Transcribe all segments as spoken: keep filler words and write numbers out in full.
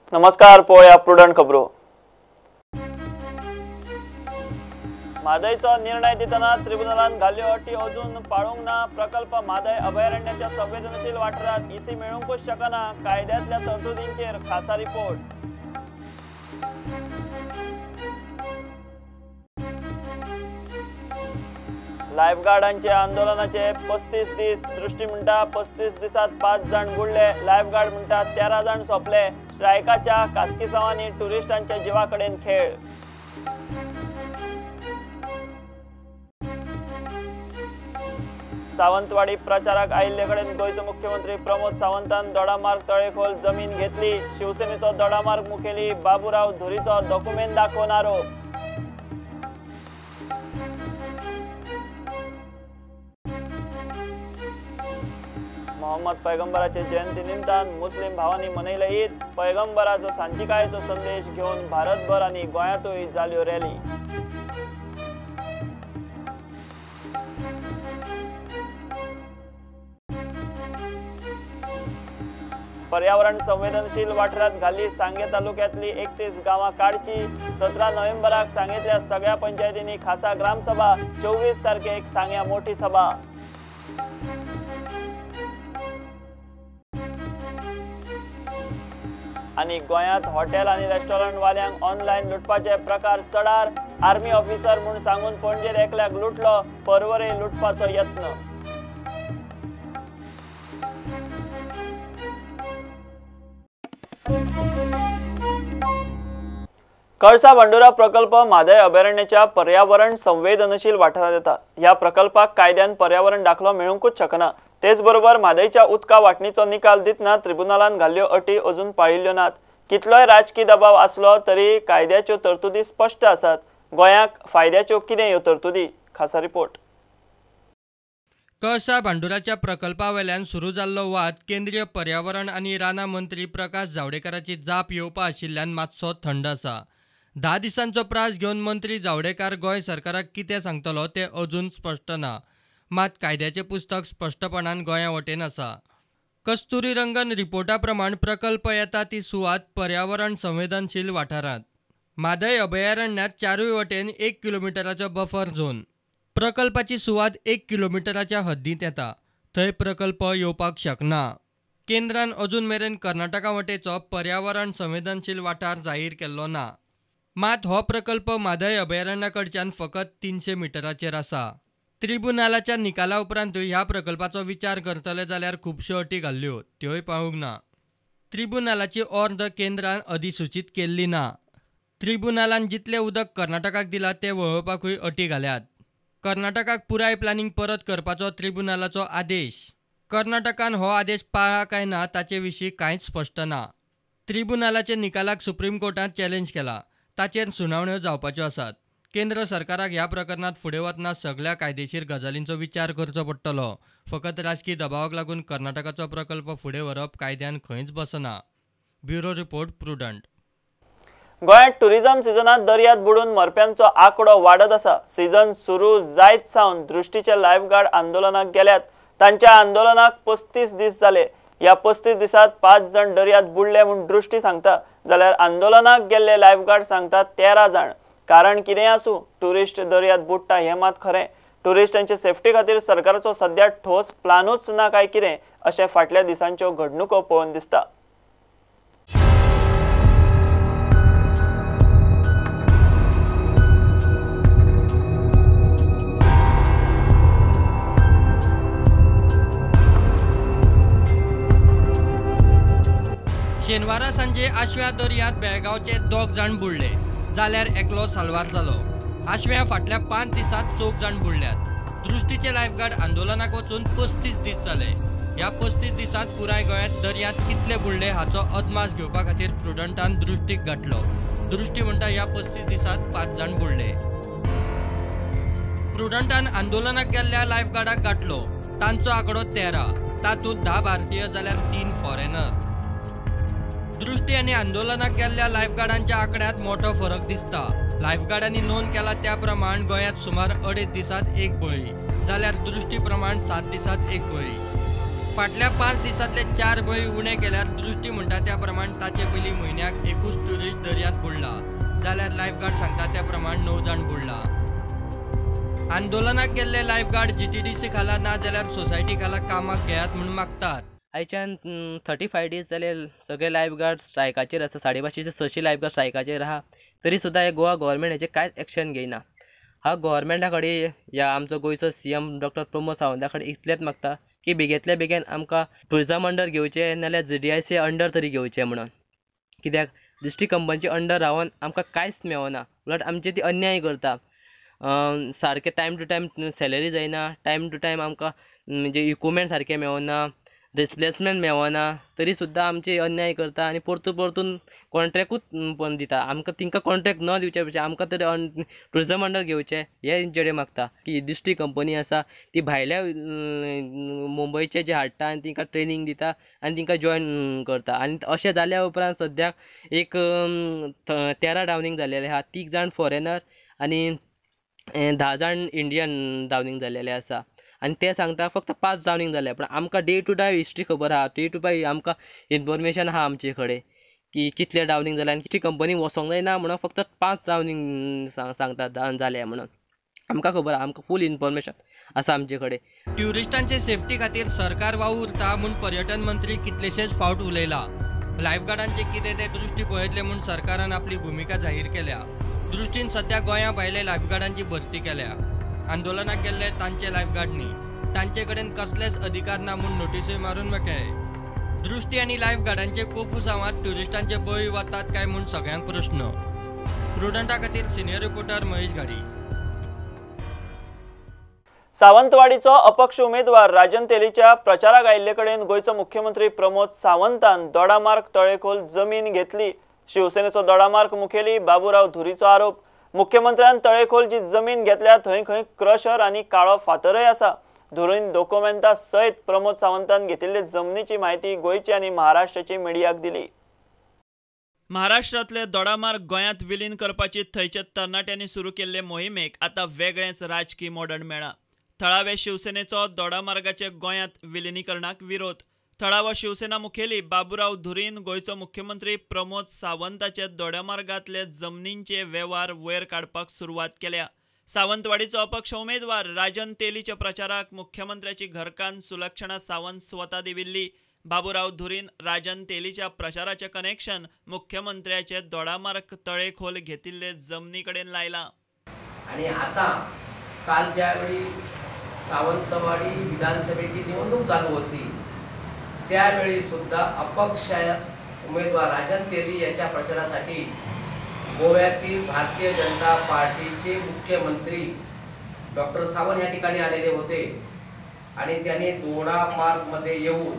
नमस्कार, पळोवया प्रुडंट खबरो। म्हादयचो निर्णय दितना ट्रिब्युनलान घाल्ल्यो अटी अजून पाळूंक ना। प्रकल्प म्हादय अभयारण्याच्या संवेदनशील वाठारात ईसी मेळूंकूच शकना। कायद्यातल्या तरतुदींचेर खासा रिपोर्ट। लायफगार्डांचे आंदोलनाचे पस्तीस दीस। दृष्टी म्हणटा पस्तीस दिसात पाच जण बुडले। लायफगार्ड म्हणटा तेरा जण सोंपले। स्ट्रायकाच्या कास्किसावांनी टुरिस्टांच्या जिवाकडेन खेळ। सावंतवाडी प्रचाराक आयिल्ले कडेन गोयचे मुख्यमंत्री प्रमोद सावंतान दोडामार्ग तळेखोल जमीन घेतली। शिवसेनेचो दोडामार्ग मुखेली बाबूराव धुरीचो डॉक्युमेंट दाखोवन आरोप। मोहम्मद पैगंबराचे जयंती निमतान मुस्लिम भावांनी मनयले ईद। पैगंबराचो शांतिकायेचो संदेश घेवन भारतभर आनी गोंयांतूय जाल्यो रॅली। पर्यावरण संवेदनशील वाठारात घाल्ली सांगे तालुक्यातली एकतीस गांवां काडची। सतरा नोव्हेंबराक सांगेतल्या सगळ्या पंचायतींनी खासा ग्रामसभा। चोवीस तारखेक सांग्या मोठी सभा। आणि गोंयांत हॉटेल आणि रेस्टॉरंट वाल्यांक ऑनलायन लुटपाचे प्रकार चडार। आर्मी ऑफिसर म्हूण सांगून पणजेर एकल्याक लुटलो। परवरे लुटपाचो यत्न। कळसा बांडोरा प्रकल्प म्हादय अभयारण्याच्या पर्यावरण संवेदनशील वाठारात येता। ह्या प्रकल्पाक कायद्यान पर्यावरण दाखलो मेळूंकूच शकना। तेच बरोबर म्हादयच्या उदका वांटणीचो निकाल दितना ट्रिब्युनलान घाल्ल्यो अटी अजून पाळिल्ल्यो नात। कितलोय राजकीय दबाव आसलो तरी कायद्याच्यो तरतुदी स्पश्ट आसात। गोंयाक फायद्याच्यो कितें ह्यो तरतुदी? खासा रिपोर्ट। कळसा बांडोराच्या प्रकल्पावेल्यान सुरू जाल्लो वाद केंद्रीय पर्यावरण आनी राना मंत्री प्रकाश जावडेकराची जाप येवपा आशिल्ल्यान मातसो थंड आसा। धा दिसांचो प्रास घेवन मंत्री जावडेकर गोंय सरकाराक कितें सांगतलो तें अजून स्पश्ट ना। मात कायद्याचें पुस्तक स्पश्टपणान गोंया वटेन आसा। कस्तुरी रंगन रिपोर्टा प्रमाण प्रकल्प येता ती सुवात पर्यावरण संवेदनशील वाठारांत। म्हादय अभयारण्यात चारूय वटेन एक किलोमिटराचो बफर झोन। प्रकल्पाची सुवात एक किलोमिटराच्या हद्दींत येता। थंय प्रकल्प येवपाक शकना। केंद्रान अजून मेरेन कर्नाटका वटेचो पर्यावरण संवेदनशील वाठार जाहीर केल्लो ना। मात हो प्रकल्प म्हादय अभयारण्या कडच्यान फकत तीनशे मिटराचेर आसा। ट्रिब्युनलाच्या निकाला उपरांतूय ह्या प्रकल्पाचो विचार करतले जाल्यार खुबश्यो अटी घाल्ल्यो त्योय पाळूंक ना। ट्रिब्युनलाची अर्द केंद्रान अधिसूचीत केल्ली ना। ट्रिब्युनलान जितलें उदक कर्नाटकाक दिलां तें वळोवपाकूय अटी घाल्यात। कर्नाटकाक पुराय प्लॅनिंग परत करपाचो ट्रिब्युनलाचो आदेश। कर्नाटकान हो आदेश पाळ्ळा काय ना ताचे विशीं कांयच स्पश्ट ना। ट्रिब्युनलाच्या निकालाक सुप्रीम कोर्टात चॅलेंज केला। ताचेर सुनावण्यो जावपाच्यो आसात। केंद्र सरकाराक ह्या प्रकरणात फुडें वतना सगळ्या कायदेशीर गजालींचो विचार करचो पडटलो। फकत राजकीय दबावाक लागून कर्नाटकाचो प्रकल्प फुडें व्हरप कायद्यान खंयच बसना। Bureau report, Prudent. गोंयांत टुरिझम सिजनात दर्यांत बुडून मरप्यांचो आंकडो वाडत आसा। सिजन सुरू जायत सावन दृष्टीचे लायफगार्ड आंदोलनाक गेल्यात। तांच्या आंदोलनाक पस्तीस दीस जाले। ह्या पस्तीस दिसात पाच जण दर्यांत बुडले म्हूण दृष्टी सांगता, जाल्यार आंदोलनाक गेल्ले लायफगार्ड सांगतात तेरा जण। कारण कितें आसूं, टुरिस्ट दर्यांत बुडटा हें मात खरें। टुरिस्टांचे सेफ्टी खातीर सरकाराचो सध्या ठोस प्लानूच ना काय कितें अशें फाटल्या दिसांच्यो घडणुको पळोवन दिसता। शेनवारा सांजे आशव्या दर्यांत बेळगांवचे दोग जाण बुडले, जाल्यार एकलो साल्वार जालो। आशव्या फाटल्या पांच दिसांत चौग जाण बुडल्यात। दृष्टीचे लायफगार्ड आंदोलनाक वचून पस्तीस दीस जाले। ह्या पस्तीस दिसांत पुराय गोंयांत दर्यांत कितले बुडले हाचो अदमास घेवपा खातीर प्रुडंटान दृष्टीक गाठलो। दृष्टी म्हणटा ह्या पस्तीस दिसांत पाच जाण बुडले। प्रुडंटान आंदोलनाक गेल्ल्या लायफगार्डाक गाठलो। तांचो आंकडो तेरा, तातूंत धा भारतीय जाल्यार तीन फॉरेनर। दृष्टी आनी आंदोलनाक गेल्ल्या लायफगार्डांच्या आंकड्यांत मोठो फरक दिसता। लायफगार्डांनी नोंद केला त्या प्रमाण गोंयांत सुमार अडेच दिसांत एक बळी, जाल्यार दृष्टी प्रमाण सात दिसांत एक बळी। फाटल्या पाच दिसांतले चार बळी उणे केल्यार दृष्टी म्हणटा त्या प्रमाण ताचे पयलीं म्हयन्याक एकूच ट्युरिस्ट दर्यांत बुडला, जाल्यार लायफगार्ड सांगता त्या प्रमाण णव जाण बुडला. आंदोलनाक गेल्ले लायफगार्ड जीटीडीसी खाला ना जाल्यार सोसायटी खाला कामाक घेयात म्हणून मागतात. आयच्यान थर्टी फाय डेज जाले सगळे लायफगार्ड स्ट्रायकाचेर आसा. साडे पांचशे सयशे लायफगार्ड स्ट्रायकाचेर आहा, तरी सुद्दां हे गोवा गव्हर्मेंट हेचेर कांयच एक्शन घेयना. हा गव्हर्मेंटा कडेन या आमचो गोंयचो सीएम डॉक्टर प्रमोद सावंता कडेन इतलेंच मागता की बेगेंतल्या बेगीन आमकां टुरिझम अंडर घेवचें, नाल्यार जीडीआयसी अंडर तरी घेवचें म्हणून. कित्याक दिश्टी कंपनीचे अंडर रावन आमकां कांयच मेळना, उलट आमचे ती अन्याय करता. सारके टायम टू टायम सॅलरी जायना, टायम टू टायम आमकां म्हणजे इक्विपमेंट सारके मेळना, रिप्लेसमेंट मेळना, तरी सुद्दां आमचे अन्याय करता आनी परतून परतून कॉन्ट्रॅक्टूच पण दिता. आमकां तांकां कॉन्ट्रॅक्ट न दिवचे पेक्षा आमकां तरी टुरिझम अंडर घेवचें हे जेडे मागता. की दिश्टी कंपनी आसा ती भायल्या मुंबयचे जे हाडटा आनी तांकां ट्रेनींग दिता आनी तांकां जॉयन करता. आनी अशें जाल्या उपरांत सद्याक एक तेरा डावनींग जाल्लेले आहा, तीग जाण फॉरेनर आनी धा जाण इंडियन डावनींग जाल्लेले आसा. आनी ते सांगता फक्त पांच डावनींग जाले, पण आमकां डे टू डे हिस्ट्री खबर आहा, डे टू डे आमकां इन्फॉर्मेशन आहा आमचे कडेन की कितले डावनींग जाले आनी कितली कंपनी वचोंक जायना म्हणून फक्त पांच डावनींग सांगतात जाले म्हणून. आमकां खबर आहा, आमकां फूल इन्फॉर्मेशन आसा आमचे कडेन. ट्युरिस्टांचे सेफ्टी खातीर सरकार वावुरता म्हूण पर्यटन मंत्री कितलेशेच फावट उलयला. लायफगार्डांचे कितें ते दृश्टी पळयतले म्हूण सरकारान आपली भुमिका जाहीर केल्या. दृश्टीन सध्या गोंया भायले लायफगार्डांची भरती केल्या. आंदोलनाक गेल्ले तांचे लायफगार्डनी तांचे कडेन कसलेच अधिकार ना म्हूण नोटीसूय मारून मेकळे. दृष्टी आनी लायफगार्डांचे कोफू सांवात ट्युरिस्टांचे बळी वतात काय म्हूण सगळ्यांक प्रश्न. प्रुडंटा खातीर सिनियर रिपोर्टर महेश गाडी. सावंतवाडीचो अपक्ष उमेदवार राजन तेलीच्या प्रचाराक आयिल्ले कडेन गोंयचो मुख्यमंत्री प्रमोद सावंतान दोडामार्ग तळेखोल जमीन घेतली. शिवसेनेचो दोडामार्ग मुखेली बाबूराव धुरीचो आरोप. मुख्यमंत्र्यान तळेखोल जी जमीन घेतल्या थंय खंय क्रशर आनी काळो फातरय आसा. धुरीन डॉक्युमेंटा सयत प्रमोद सावंतान घेतिल्ले जमनीची म्हायती गोंयची आनी महाराष्ट्राची मिडियाक दिली. महाराष्ट्रातले दोडामार्ग गोंयांत विलीन करपाची थंयचे तरणाट्यांनी सुरू केल्ले मोहिमेक आतां वेगळेंच राजकीय मोडण मेळ्ळां. थळावे शिवसेनेचो दोडामार्गाचे गोंयांत विलीनीकरणाक विरोध. थळावो शिवसेना मुखेली बाबूराव धुरीन गोंयचो मुख्यमंत्री प्रमोद सावंताचे दोडामार्गांतले जमनींचे वेव्हार वयर काडपाक सुरवात केल्या. सावंतवाडीचो अपक्ष उमेदवार राजन तेलीच्या प्रचाराक मुख्यमंत्र्याची घरकान्न सुलक्षणा सावंत स्वता दिविल्ली. बाबूराव धुरीन राजन तेलीच्या प्रचाराचे कनेक्शन मुख्यमंत्र्याचे दोडामार्ग तळेखोल घेतिल्ले जमनी कडेन लायलां. आणि आता काल ज्यावेळी सावंतवाडी विधानसभेची निवडणूक चालू होती त्यावेळी सुद्धा अपक्ष उमेदवार राजन तेली याच्या प्रचारासाठी गोव्यातील भारतीय जनता पार्टीचे मुख्यमंत्री डॉक्टर सावंत या ठिकाणी आलेले होते आणि त्यांनी दोडामार्गमध्ये येऊन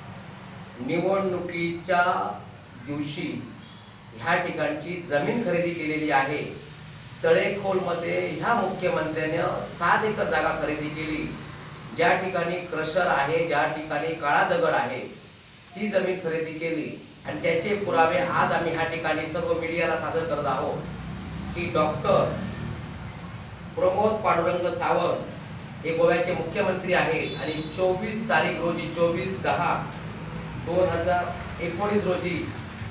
निवडणुकीच्या दिवशी ह्या ठिकाणची जमीन खरेदी केलेली आहे. तळेखोलमध्ये ह्या मुख्यमंत्र्याने सात एकर जागा खरेदी केली. ज्या ठिकाणी क्रशर आहे, ज्या ठिकाणी काळा दगड आहे, ती जमीन खरेदी केली आणि त्याचे पुरावे आज आम्ही ह्या ठिकाणी सर्व मीडियाला सादर करत आहोत की डॉक्टर प्रमोद पांडुरंग सावंत हे गोव्याचे मुख्यमंत्री आहेत आणि चोवीस तारीख रोजी चोवीस दहा दोन हजार एकोणीस रोजी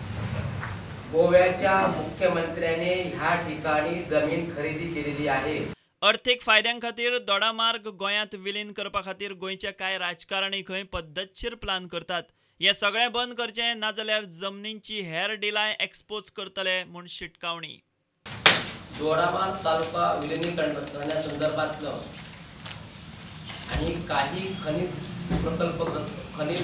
गोव्याच्या मुख्यमंत्र्याने ह्या ठिकाणी जमीन खरेदी केलेली आहे. अर्थीक फायद्यां खातीर दोडामार्ग गोंयांत विलीन करपा खातीर गोंयचे कांय राजकारणी खंय पद्दतशीर प्लान करतात. हे सगळें बंद करचें, नाजाल्यार जमनींची हेर डिलाय एक्सपोज करतले म्हूण शिटकावणी. दोडामार्ग तालुका विलिनीकरण करण्यासंदर्भातलं आणि काही खनिज प्रकल्पग्रस्त खनिज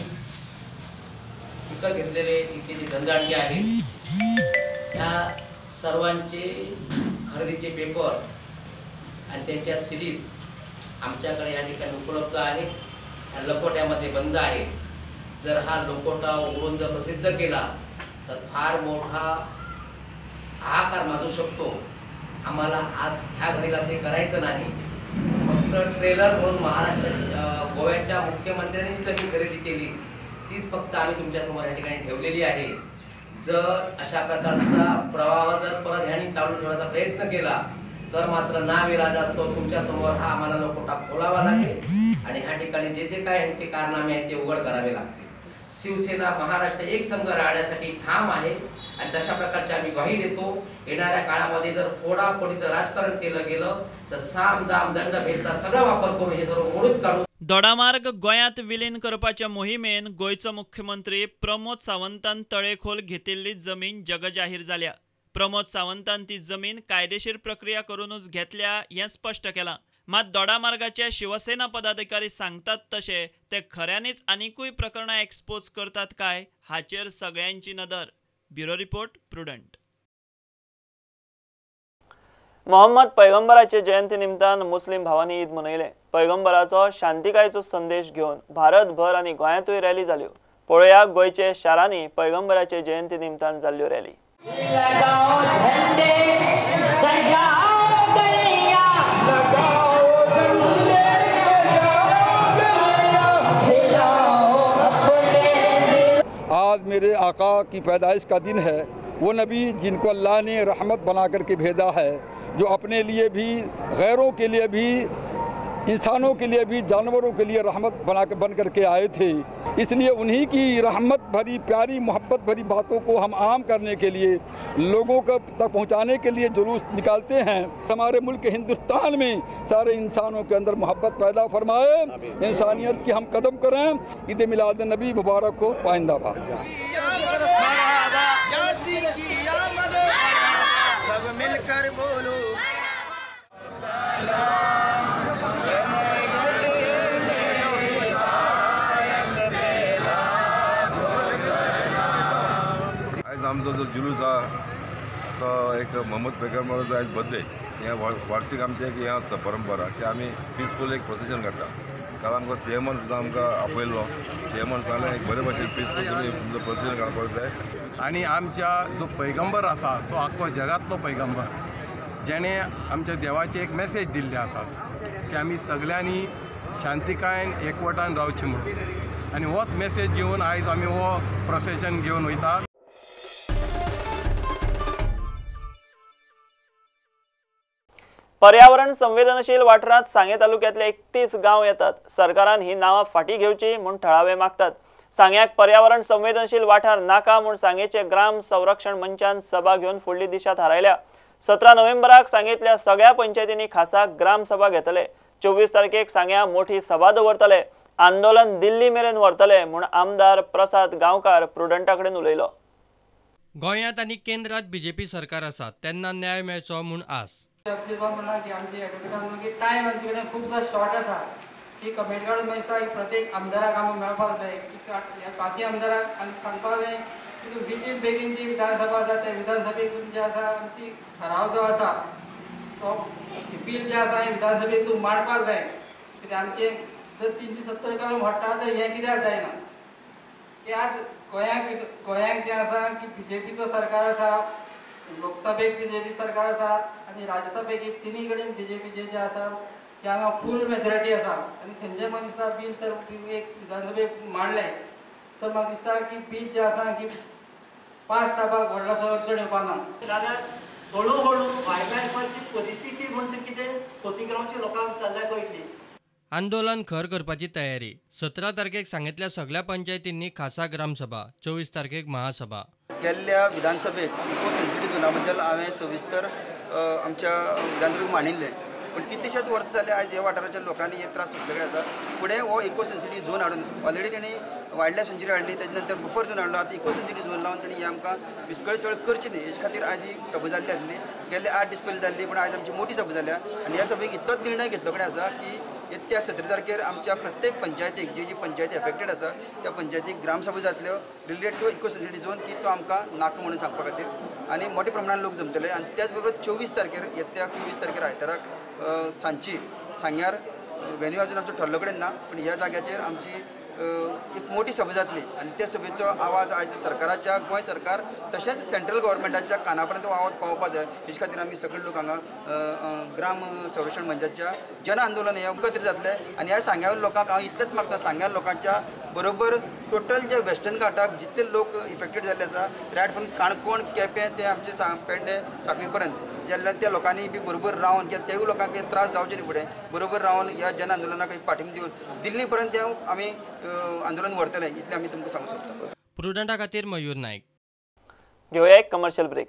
विकत घेतलेले इथले जे धंदाडके आहेत ह्या सर्वांचे खरेदीचे पेपर आणि त्यांच्या सिडीज आमच्याकडे या ठिकाणी उपलब्ध आहेत. ह्या लकोट्यामध्ये बंद आहे. जर हा लकोटा उघडून जर प्रसिद्ध केला तर फार मोठा हाहाकार माजू शकतो. आम्हाला आज ह्या घडीला ते करायचं नाही. फक्त ट्रेलर म्हणून महाराष्ट्राच्या गोव्याच्या मुख्यमंत्र्यांनी जी जमीन खरेदी केली तीच फक्त आम्ही तुमच्यासमोर या ठिकाणी ठेवलेली आहे. जर अशा प्रकारचा प्रवाह जर परत ह्यांनी चालू ठेवण्याचा प्रयत्न केला तर मात्र नाविलाज असतो तुमच्या समोर हा आम्हाला लकोटा खोलावा लागेल आणि ह्या ठिकाणी जे जे काय ह्यांचे कारनामे आहेत ते उघड करावे लागतील. शिवसेना महाराष्ट्र एक संघ राहण्यासाठी ठाम आहे आणि तशा प्रकारची आम्ही ग्वाही देतो. येणाऱ्या काळामध्ये जर फोडाफोडीचं राजकारण केलं गेलं तर साम दाम दंड भेदचा सगळा वापर करून हे सर्व मोडून काढून दोडामार्ग गोंयांत विलीन करपाच्या मोहिमेन गोयचो मुख्यमंत्री प्रमोद सावंतान तळेखोल घेतिल्ली जमीन जगजाहीर जाल्या. प्रमोद सावंतान ती जमीन कायदेशीर प्रक्रिया करूनच घेतल्या हें स्पश्ट केलां. मात दोडामार्गाचे शिवसेना पदाधिकारी सांगतात तशे ते खऱ्यांनीच आनिकूय प्रकरणां एक्सपोज करतात काय हाचेर सगळ्यांची नदर. Bureau report Prudent. मोहम्मद पैगंबराचे जयंती निमतान मुस्लिम भावांनी ईद मनयले. पैगंबराचो शांतिकायेचो संदेश घेवन भारतभर आनी गोंयांतूय रॅली जाल्यो. पळोवया गोंयचे शारांनी पैगंबराचे जयंती निमतान जाल्ल्यो रॅली. आज मेरे आका की पैदाइश का दिन है. वो नबी जिनको अल्लाह ने रहमत बना करके भेजा है, जो अपने लिए भी, गैरों के लिए भी, इंसानों के लिए भी, जानवरों के लिए रहमत बना कर बन करके आए थे. इसलिए उन्हीं की रहमत भरी, प्यारी, मोहब्बत भरी बातों को हम आम करने के लिए, लोगों को तक पहुंचाने के लिए जुलूस निकालते हैं. हमारे मुल्क हिंदुस्तान में सारे इंसानों के अंदर मोहब्बत पैदा फरमाए, इंसानियत की हम कदम करें. ईद मिलाद नबी मुबारक हो. पाइंदाबाद. सब मिलकर बोलो आज आमचो जो जुलूस हा तो एक मोहम्मद पैगंबराचो आज बर्थडे. हें वार्षिक आमचें एक हें आसता परंपरा की आमी पिसफूल एक प्रोसेशन काडटा. काल आमकां सीएमान सुद्दां आमकां आपयलो. सीएमान सांगलें एक बरे भशेन पिसफूल तुमी तुमचो प्रोसेशन काडपाक जाय. आणि आमच्या जो पैगंबर आसा तो आख्खो जगातलो पैगंबर जेणे आमच्या देवाची एक मेसेज दिल्ली आसा की आमी सगळ्यांनी शांतिकायेन एकवटान रावची म्हणून. आनी होच मेसेज घेवन आयज आमी हो प्रोसेशन घेवन वयतात. पर्यावरण संवेदनशील वाठारांत सांगे तालुक्यातले एकतीस गांव येतात. सरकारान ही नावां फाटीं घेवची म्हूण थळावे मागतात. सांग्याक पर्यावरण संवेदनशील वाठार नाका म्हूण सांगेचे ग्राम संरक्षण मंचान सभा घेवन फुडली दिशा थारायल्या. सतरा नोव्हेंबराक सांगेतल्या सगळ्या पंचायतींनी खासा ग्राम सभा घेतले. चोवीस तारखेक सांग्या मोठी सभा दवरतले. आंदोलन दिल्ली मेरेन व्हरतले म्हूण आमदार प्रसाद गांवकार प्रुडंटा कडेन उलयलो. गोंयांत आनी केंद्रांत बीजेपी सरकार आसा तेन्ना न्याय मेळचो म्हूण आस. टायम आमचे कडेन खूब शॉर्ट आसा. की कमेटी काडून मेळटा की प्रत्येक आमदाराक आमी मेळपाक जाय. पांचय आमदाराक आनी सांगपाक जाय की बेगीन बेगीन जी विधानसभा आसा त्या विधानसभेक जे आसा आमची ठराव जो आसा तो बील जे आसा विधानसभेक तूं मांडपाक जाय. कित्याक आमचे जर तिनशे सत्तर कलम हाडटा तर हें कित्याक जायना. की आज गोंयांक गोंयांक जें आसा की बीजेपीचो सरकार आसा, लोकसभेक बीजेपी सरकार आसा आनी राज्यसभेक तिनूय कडेन बीजेपीचे जे आसा की हांगा फूल मेजॉरिटी आसा. आनी खंयचे दिसता बील तर एक विधानसभेक मांडलें तर म्हाका दिसता की बील जे आसा की पास जावपाक व्हडलो अडचण येवपाना. जाल्यार हळू हळू वायल्ड लायफाची परिस्थिती म्हणटा कितें खोतीगांवच्या लोकांक चल्ल्या कळटली. आंदोलन खर करपाची तयारी. सतरा तारखेक सांगितल्या सगळ्या पंचायतींनी खासा ग्रामसभा. चोवीस तारखेक महासभा. गेल्ल्या विधानसभेक इको सेन्सिटीव झोना बद्दल हांवें सविस्तर आमच्या विधानसभेक मांडिल्लें. पण कितलेशेच वर्सां जाले आयज ह्या वाठाराच्या लोकांनी हे त्रास सुटले आसा. फुडें हो इको सेन्सिटीव झोन हाडून ऑलरेडी तेणी वायल्ड लायफ सेंच्युरी हाडली, तेजे नंतर बफर झोन हाडलो, आतां इको सेन्सिटीव झोन लावन तेणी आमकां विस्कळीत करची न्ही हेजे खातीर आयज ही सभा जाल्ली आसली. गेल्ले आठ दीस पयलीं जाल्ली पण आयज आमची मोठी सभा जाल्या. आनी ह्या सभेक इतलोच निर्णय घेतलो कडेन आसा की येत्या सतरा तारखेर आमच्या प्रत्येक पंचायतीक जी जी पंचायती एफेक्टेड आसा त्या पंचायतीक ग्रामसभा जातल्यो related to eco sensitive zone की तो आमकां नाका म्हणून सांगपा खातीर. आनी मोठ्या प्रमाणान लोक जमतले. आनी त्याच बरोबर चोवीस तारखेर येत्या चोवीस तारखेर आयताराक सांजची सांग्यार वेन्यू अजून आमचो ठरलो कडेन ना पण ह्या जाग्याचेर आमची एक मोठी सभा जातली. आनी त्या सभेचो आवाज आयज सरकाराच्या गोंय सरकार तशेंच सेंट्रल गव्हर्मेंटाच्या काना पर्यंत आवाज पावोवपा जाय. हेजे खातीर आमी सगळे लोक हांगा ग्राम संरक्षण मंचाच्या जन आंदोलन हे एकत्रीत जातले. आनी ह्या सांग्या लोकांक हांव इतलेंच मागता, सांग्या लोकांच्या बरोबर टोटल जे वेस्टर्न घाटाक जितले लोक इफेक्टेड जाल्ले आसा रायट फ्रॉम काणकोण केपें ते आमचे सा पेडणे सांखळे पर्यंत जाल्यार त्या लोकांनी बी बरोबर रावन कित्याक तेवूय लोकांक त्रास जावचे न्ही फुडें बरोबर रावन ह्या जन आंदोलनाक पाठिंबो दिवन दिल्ली पर्यंत आमी आंदोलन व्हरतले इतलें आमी तुमकां सांगूंक सोदता. प्रुडंटा खातीर मयूर नायक. घेऊया एक कमर्शियल ब्रेक.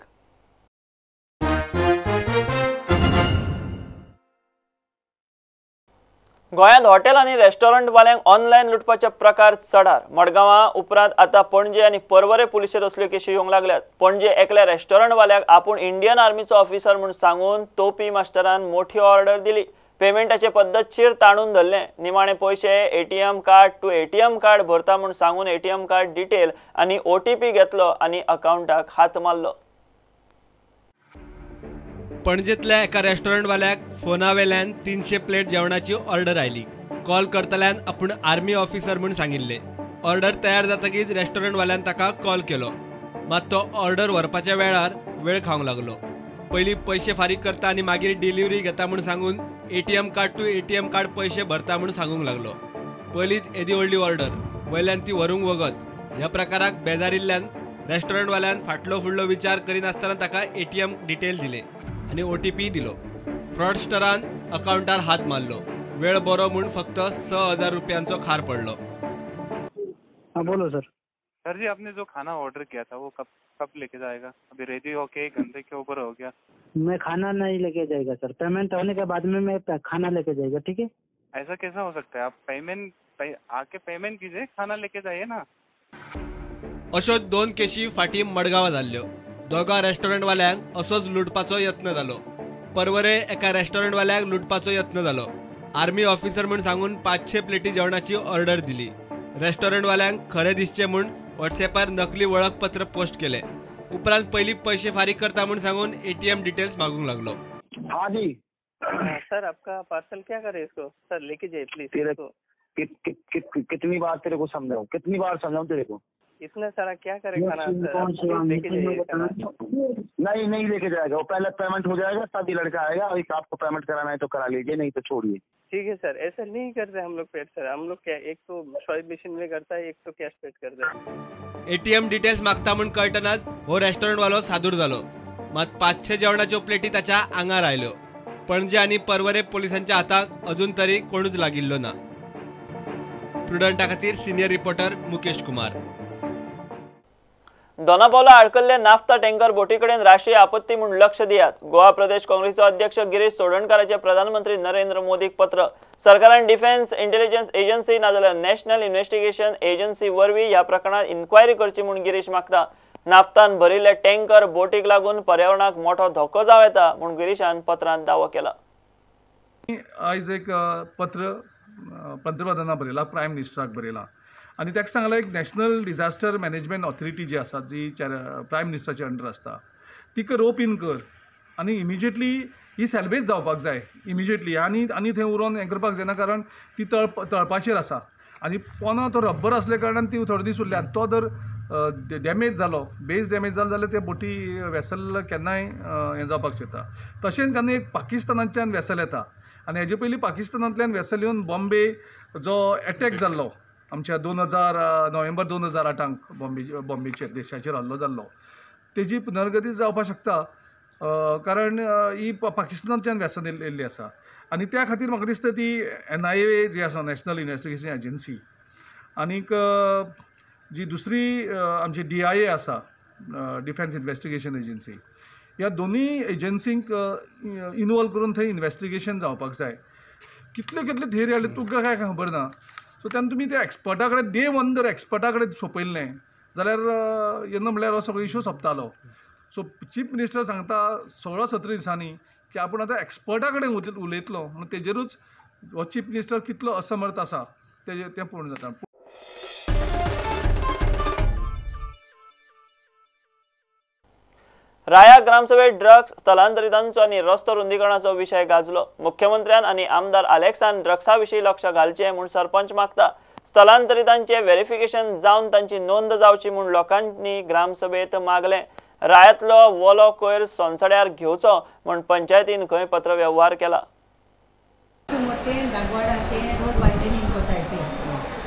गोंयांत हॉटेल आनी रेस्टॉरंट वाल्यांक ऑनलायन लुटपाचे प्रकार चडार. मडगांवां उपरांत आतां पणजे आनी परवरे पुलिशेर असल्यो केशी येवंक लागल्यात. पणजे एकल्या रेस्टॉरंट वाल्याक आपूण इंडियन आर्मीचो ऑफिसर म्हूण सांगून तोपी मास्टरान मोठी ऑर्डर दिली. पेमेंटाचे पद्दतशीर ताणून धरले. निमाणे पयशे ATM card to ATM card भरता म्हूण सांगून एटीएम कार्ड डिटेल आनी ओटीपी घेतलो आनी अकाउंटाक हात मारलो. पणजेंतल्या एका रेस्टॉरंट वाल्याक फोना वेल्यान तीनशे प्लेट जेवणाची ऑर्डर आयली. कॉल करतल्यान आपूण आर्मी ऑफिसर म्हूण सांगिल्लें. ऑर्डर तयार जातकीच रेस्टॉरंट वाल्यान ताका कॉल केलो. मात तो ऑर्डर व्हरपाच्या वेळार वेळ खावंक लागलो. पयलीं पयशे फारीक करता आनी मागीर डिलिव्हरी घेता म्हूण सांगून ATM card to ATM card पयशे भरता म्हूण सांगूंक लागलो. पयलींच येदी व्हडली ऑर्डर वयल्यान ती व्हरूंक वगत. ह्या प्रकाराक बेजारिल्ल्यान रेस्टॉरंट वाल्यान फाटलो फुडलो विचार करिनासतना ताका एटीएम डिटेल दिले आनी ओटीपी दिलो. फ्रॉडस्टरान अकाउंटार हात मारलो. वेळ बरो म्हूण फक्त स हजार रुपयांचो खार पडलो. हाँ बोलो सर. सर जी आपने जो खाना ऑर्डर किया था वो कब कब लेके जाएगा? अभी रेडी होके एक घंटे के ऊपर हो गया. मैं खाना नहीं लेके जाएगा सर. पेमेंट होने के बाद में मैं खाना लेके जाएगा. ठीक है. ऐसा कैसा हो सकता है? आप पेमेंट पे, आके पेमेंट कीजिए, खाना लेके जाइए ना. अश्यो दोन केशी फाटीं मडगांवां जाल्ल्यो. दोगा रेस्टॉरंट वाल्यांक असोच लुटपाचो यत्न जालो. परवरे एका रेस्टॉरंट वाल्याक लुटपाचो यत्न जालो. आर्मी ऑफिसर म्हूण सांगून पांचशे प्लेटी जेवणाची ऑर्डर दिली. रेस्टॉरंट वाल्यांक खरें दिसचें म्हूण व्हॉट्सॅपार नकली वळखपत्र पोस्ट केले. उपरांत पयलीं पयशे फारीक करता म्हूण सांगून एटीएम डिटेल्स मागूंक लागलो. हाँ जी सर आपका पार्सल क्या करे इसको? सर लेके जाइए प्लीज. तेरे को कि, कि, कि, कि, कितनी बार तेरे को समझाऊं कितनी बार समझाऊं तेरे को? इतना सारा क्या करे खाना? लेके नहीं नहीं लेके जाएगा. वो पहले पेमेंट हो जाएगा तभी लड़का आएगा. अभी आपको पेमेंट कराना है तो करा लीजिए, नहीं तो छोड़िए. ठीक है सर. ऐसा नहीं करते हम लोग पेड सर. हम लोग क्या एक तो स्वाइप मशीन में करता है, एक तो कैश पेड करता है. एटीएम डिटेल्स मागता म्हूण कळटनाच हो रेस्टॉरंट वालो सादूर जालो. मात पांचशे जेवणाच्यो प्लेटी ताच्या आंगार आयल्यो. पणजे आनी परवरे पोलिसांच्या हाताक अजून तरी कोणूच लागिल्लो ना. प्रुडंटा खातीर सिनियर रिपोर्टर मुकेश कुमार. दोनापावला अडकल्ले नाफ्ता टँकर बोटी कडेन राष्ट्रीय आपत्ती म्हूण लक्ष दियात. गोवा प्रदेश काँग्रेसचो अध्यक्ष गिरीश चोडणकाराचे प्रधानमंत्री नरेंद्र मोदीक पत्र. सरकारान डिफेन्स इंटेलिजन्स एजन्सी नाजाल्यार नॅशनल इन्व्हेस्टिगेशन एजन्सी वरवीं ह्या प्रकरणात इन्क्वायरी करची म्हूण गिरीश मागता. नाफ्तान भरिल्ले टँकर बोटीक लागून पर्यावरणाक मोठो धोको जावं येता म्हूण गिरीशान पत्रांत दावो केला. आयज एक पत्र पंतप्रधानाक बरयला, प्रायम मिनिस्टराक बरयला आनी ताका सांगला एक नॅशनल डिजास्टर मॅनेजमेंट ऑथॉरिटी जी आसा जी प्रायम मिनिस्टराच्या अंडर आसता तिका रोप इन कर आनी इमिजिएटली ही सॅल्वेज जावपाक जाय इमिजिएटली. आनी आनी थंय उरोन हें करपाक जायना कारण ती तळ तळपाचेर आसा आनी पोंदा तो रब्बर आसल्या कारणान ती थोडे दीस उरल्यात. तो जर डॅमेज जालो बेस डॅमेज जालो जाल्यार ते बोटी वेसल केन्नाय हें जावपाक शकता. तशेंच आनी एक पाकिस्तानाच्यान वेसल येता आनी हेजे पयलीं पाकिस्तानांतल्यान वेसल येवन बॉम्बे जो एटॅक जाल्लो आमच्या दोन हजार नोव्हेंबर दोन हजार आठांक बॉम्बे बॉम्बेचेर देशाचेर हल्लो जाल्लो तेजी पुनर्गती जावपाक शकता कारण ही पाकिस्तानांतल्यान वेसन येयल्ली आसा. आनी त्या खातीर म्हाका दिसता ती एन आय ए जी आसा नॅशनल इन्व्हेस्टिगेशन एजन्सी आनीक जी दुसरी आमची डी आय ए आसा डिफेन्स इन्व्हेस्टिगेशन एजन्सी ह्या दोनूय एजन्सींक इनवॉल्व करून थंय इन्व्हेस्टिगेशन जावपाक जाय. कितले कितले थेरी हाडले तुका काय खबर ना. सो तेन्ना तुमी त्या एक्सपर्टा कडेन डे वन जर एक्सपर्टा कडेन सोंपयल्लें जाल्यार येन्ना म्हणल्यार हो सगळो इशू सोंपतालो. सो चीफ मिनिस्टर सांगता सोळा सतरा दिसांनी की आपूण आतां एक्सपर्टा कडेन उलयतलो म्हणून तेजेरूच हो चीफ मिनिस्टर कितलो असमर्थ आसा तेजें तें पूर्ण जाता. राया ग्रामसभेत ड्रग्स स्थलांतरितांचो आनी रस्तो रुंदीकरणाचो विशय गाजलो. मुख्यमंत्र्यान आनी आमदार अलेक्सान ड्रग्सा विशीं लक्ष घालचें म्हूण सरपंच मागता. स्थलांतरितांचें व्हेरिफिकेशन जावन तांची नोंद जावची म्हूण लोकांनी ग्रामसभेत मागलें. रायातलो वोलो कोयर सोनसड्यार घेवचो म्हूण पंचायतीन खंय पत्र व्यवहार केला. मोठे दागवाडाचे रोड वायडनिंग कोतायचे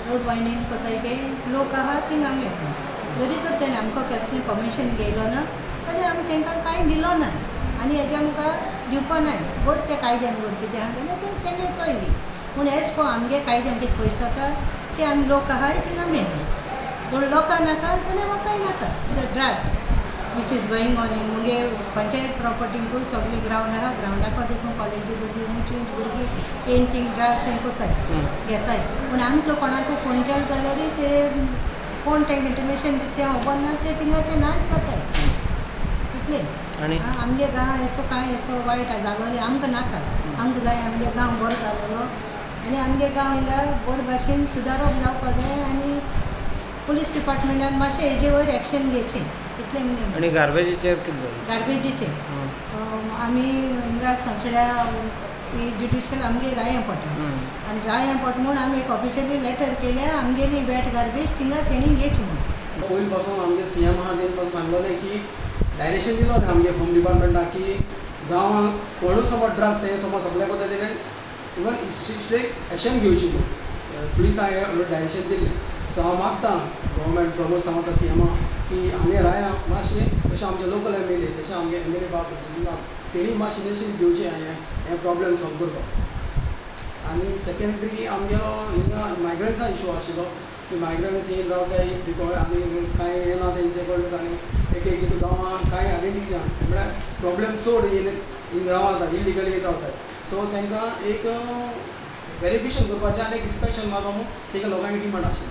रोड वायडींग कोताय ते लोक आहा थिंग आमी जरी तर तेणें आमकां कसलें परमिशन घेयलो ना जाल्यार आमी तांकां कांय दिलो ना आनी हेज्या मुखार दिवपा नाय बट त्या कायद्यान बट कितें आहा जाल्यार तें तेणें चोयली पूण एज पर आमगे कायद्यान कितें पयस जाता की आमी लोक आहाय थिंग आमी जर लोकां नाका जाल्यार म्हाकाय नाका drugs which is going on in मुगे पंचायत प्रॉपर्टींकूय सगळी ग्रावंड आहा ग्रावंडाको देखून कॉलेजी भुरगीं उंच उंच भुरगीं पेंटींग ड्रग्स हें कोताय घेताय पूण आमी तो कोणाकूय फोन केलो जाल्यार ते कोण तांकां इंटिमेशन दिता तें खबर ना ते थिंगाचे नाच जाताय इतलें आनी आमगे गांव असो कांय असो वायट जालोलें आमकां नाका आमकां जाय आमगे गांव बरो जालोलो आनी आमगे गांव हिंगा बरे भाशेन सुदारप जावपा जाय आनी पुलीस डिपार्टमेंटान मातशें हेजे वयर एक्शन घेवचें इतलें म्हणून आनी गार्बेजीचेर कितें जालें गार्बेजीचेर आमी हिंगा ससड्या ज्युडिशियल आमगे राया पडटा आनी राया पड म्हूण आमी एक ऑफिशियली लेटर केल्या आमगेली वेट गार्बेज थिंगा तेणी घेवची म्हणून पयलीं पासून आमगे सी एम आहा तेणी पासून सांगलोलें की डायरेक्शन दिलो न्ही आमगे होम डिपार्टमेंटाक की गांवांत कोणूय समज ड्रग्स हे समज सगळ्या पद्दतीन इवन स्ट्रिक्ट एक्शन घेवची म्हणून पुलिसांक डायरेक्शन दिल्लें सो हांव मागतां गव्हर्मेंट प्रमोद सांगता सी एमा की आमी राया मातशें तशें आमचे लोकल एम एल ए तशें आमगे एम एल ए बाब जिल्ला तेणी मातशें इनिशिएटीव घेवचें हें हें प्रॉब्लेम सॉल्व करपाक आनी सेकेंडरी आमगेलो हिंगा मायग्रंट्सा इशू आशिल्लो की मायग्रंट्स येवन रावताय बिकॉज आनी कांय येना तेंचे कडल्यान आनी एक एक गांवांत कांय आयडेंटिटी ना म्हळ्यार प्रॉब्लेम चड इन गांवांत आसा इलिगली रावताय सो तांकां एक वेरिफिकेशन करपाचें आनी एक इन्स्पेक्शन मारपा म्हणून तांकां लोकांची डिमांड आशिल्ली.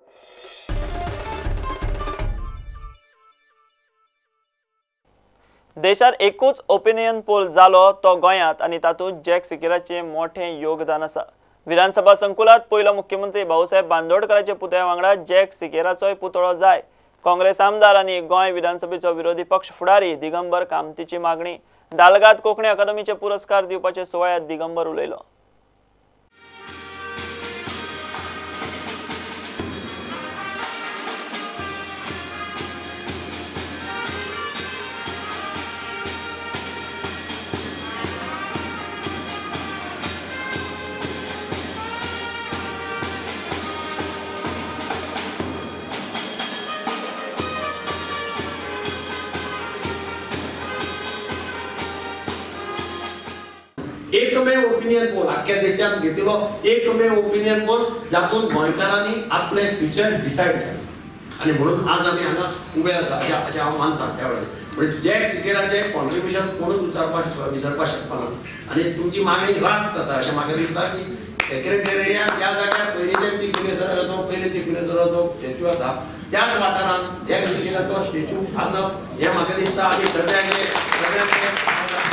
देशात एकूच ओपिनियन पोल जालो तो गोंयांत आनी तातूंत जॅक सिकेराचें मोठें योगदान आसा. विधानसभा संकुलात पयलो मुख्यमंत्री भाऊसाहेब बांदोडकराचे पुतळ्या वांगडा जॅक सिकेराचोय पुतळो जाय. काँग्रेस आमदार आनी गोंय विधानसभेचो विरोधी पक्ष फुडारी दिगंबर कामतीची मागणी. दालगाद कोंकणी अकादमीचे पुरस्कार दिवपाचे सुवाळ्यात दिगंबर उलयलो. एकमेव ओपिनियन पोल अख्ख्या देशात घेतलो एकमेव ओपिनियन पोल जातून गोंयकारांनी आपले फ्युचर डिसायड केले आणि म्हणून आज आम्ही हांगा उबे आसा अशें हांव मानता त्या वेळार म्हणजे जॅक सिकेराचें कॉन्ट्रिब्युशन कोणूच विचारपाक विसरपाक शकपाना आनी तुमची मागणी रास्त आसा अशें म्हाका दिसता की सेक्रेटेरियात त्या जाग्यार पयलींचे ती पिनेसराचो पयलीं ती पिनेसराचो स्टॅच्यू आसा त्याच वाठारांत जॅक सिकेराचो स्टॅच्यू आसप हें म्हाका दिसता आमी सगळ्यांचे सगळ्यांचे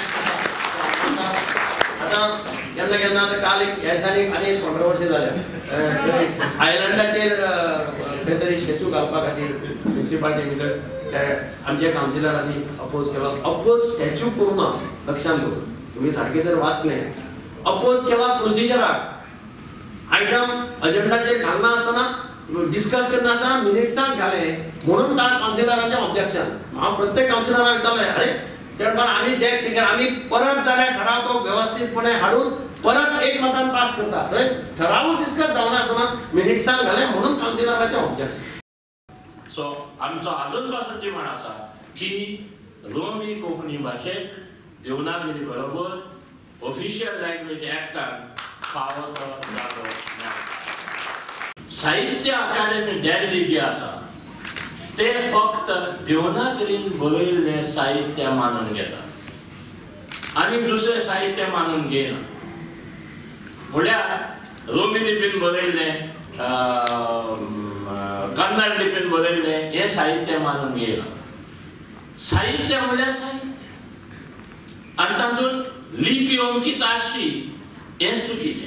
केन्ना केन्ना आतां काल एक ह्या दिसांनी आनी एक कॉन्ट्रोवर्सी जाल्या आयलंडाचेर खंय तरी स्टॅच्यू घालपा खातीर म्युनिसिपालिटी भितर आमच्या कावन्सिलरांनी अपोज केलो. अपोज स्टॅच्यू करूं ना लक्षांत दवरून तुमी सारकें जर वाचलें अपोज केला प्रोसिजराक आयटम अजेंडाचेर घालना आसतना डिस्कस करनासतना मिनिट्सांक घाले म्हणून काल कावन्सिलरांचें ऑब्जेक्शन. हांव प्रत्येक कावन्सिलराक विचारलें अरे तर आम्ही जॅक सिकेर आम्ही परत जाल्यार ठराव तो व्यवस्थितपणे हाडून परत एक मतान पास करता थंय ठरावूच डिस्कस जावना आसतना मिनिट्सांक घाले म्हणून कावन्सिलराचें ऑब्जेक्शन. सो आमचो अजून पासूनची म्हण आसा की रोमी कोंकणी भाशेक देवनागरी बरोबर ऑफिशियल लँग्वेज एक्टान फावो तो जागो मेळ्ळा. साहित्य अकादेमी दिल्ली जी आसा ते फक्त देवनागरीन बरयल्लें साहित्य मानून घेतात आनी दुसरें साहित्य मानून घेयना. म्हळ्यार रोमी लिपीन बरयल्लें कन्नड लिपीन बरयल्लें हें साहित्य मानून घेयना. साहित्य म्हळ्यार साहित्य आनी तातूंत लिपी अमकीच आसची हें चुकीचें.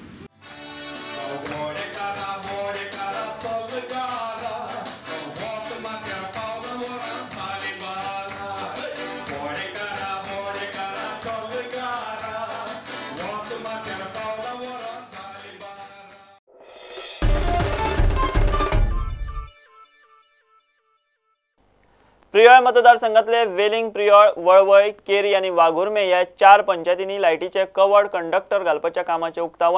प्रियोळ मतदारसंघातले वेलिंग, प्रियोळ, वळवय, केरी आणि वाघुर्मे या चार पंचायतींनी लायटीचे कवड कंडक्टर घालपाच्या कामाचे उक्तावण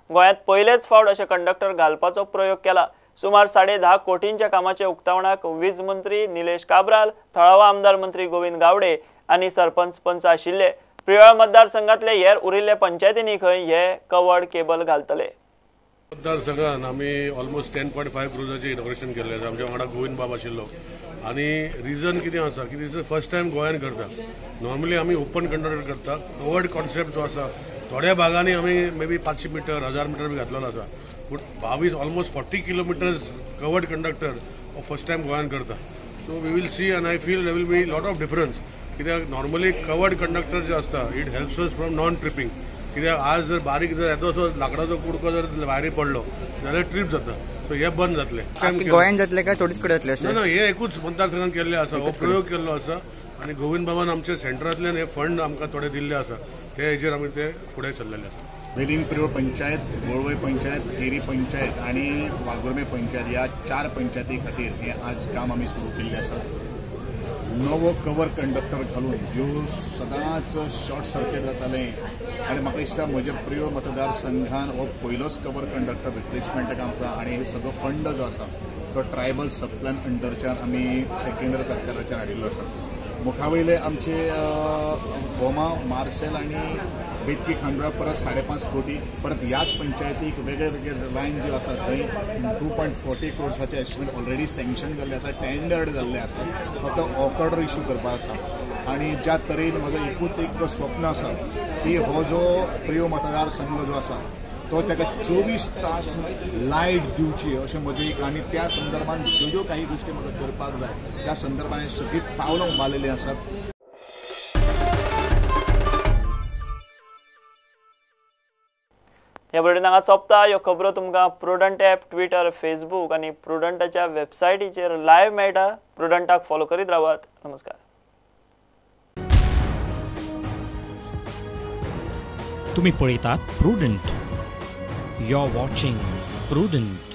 गोंयांत पहिलेच फावट अशे कंडक्टर घालपाचो प्रयोग केला। सुमार साडे धा कोटींच्या कामाच्या उक्तावणाक वीज मंत्री निलेश काब्राल, थळावा आमदार मंत्री गोविंद गावडे आनी सरपंच पंच आशिल्ले। प्रियोळ मतदारसंघातले हेर उरिल्ले पंचायतींनी खंय हे कवर्ड केबल घालतले। मतदारसंघात आम्ही ऑलमोस्ट टेन पॉयंट फायव्ह क्रुजाचें इनॉग्रेशन केल्लें आसा। आमच्या वांगडा गोविंद बाब आशिल्लो आनी रिजन कितें आसा की दिस इज फर्स्ट टायम गोंयांत करता। नॉर्मली आमी ओपन कंडक्टर करता, कवर्ड कॉन्सेप्ट जो आसा थोड्या भागांनी आमी मे बी पांचशे मिटर हजार मिटर बी घातलेलो आसा, पूण बावीस almost forty kilometres covered conductor हो फर्स्ट टायम गोंयांत करता। So we will see and I feel there will be lot of difference, कित्याक नॉर्मली कवर्ड कंडक्टर जे आसता it helps us from non tripping. कित्याक आज जर बारीक जर येदो असो लाकडाचो कुडको जर भायर पडलो जाल्यार ट्रीप जाता, सो हे बंद जातले। गोंयांत जातले काय थोडीच कडेन जातले अशें? ना हे एकूच मतदारसंघात केल्ले आसा, हो प्रयोग केल्लो आसा आनी गोविंद बाबान आमच्या सेंटरांतल्यान हे फंड आमकां थोडे दिल्ले आसा, ते हेजेर आमी ते फुडें चल्लेले आसा। वेलिंग प्रियोळ पंचायत, गोळवय पंचायत, केरी पंचायत आणि वागुर्मे पंचायत ह्या चार पंचायती खातीर हे आज काम आमी सुरू केल्लें आसा। नवो कवर कंडक्टर घालून ज्यो सदांच शॉर्ट सर्किट जाताले आनी म्हाका दिसता म्हज्या प्रियोळ मतदारसंघान हो पयलोच कवर कंडक्टर रिप्लेसमेंट काम आसा आनी हे सगळो फंड जो आसा तो ट्रायबल सबप्लॅन अंडरच्यान आमी केंद्र सरकाराच्यान हाडिल्लो आसा। मुखावयले आमचे बोमा, मार्सेल आनी बेतकी खांडोळा परत साडेपांच कोटी, परत ह्याच पंचायतीक वेगळे वेगळे लायन ज्यो आसा थंय टू पॉयंट फोर्टी क्रोर्साचे एस्टिमेट ऑलरेडी सँक्शन जाल्ले आसा, टेंडर्ड जाल्ले आसा, फक्त ऑर्डर इश्यू करपाक आसा। आनी ज्या तरेन म्हजो एकूच एक स्वप्न आसा की हो जो प्रियोळ मतदारसंघ जो आसा तो ताका चोवीस तास लायट दिवची अशें म्हजें एक, आनी त्या संदर्भान ज्यो ज्यो काही गोश्टी म्हाका करपाक जाय त्या संदर्भान सगळीं पावलां उबारलेलीं आसात। ह्या बुलेटिनाक सोंपता। ह्यो खबरो तुमकां प्रुडंट ॲप, ट्विटर, फेसबूक आनी प्रुडंटाच्या वेबसायटीचेर लायव्ह मेळटा। प्रुडंटाक फॉलो करीत रावात। नमस्कार। तुम्ही पळयतात Prudent, you are watching prudent.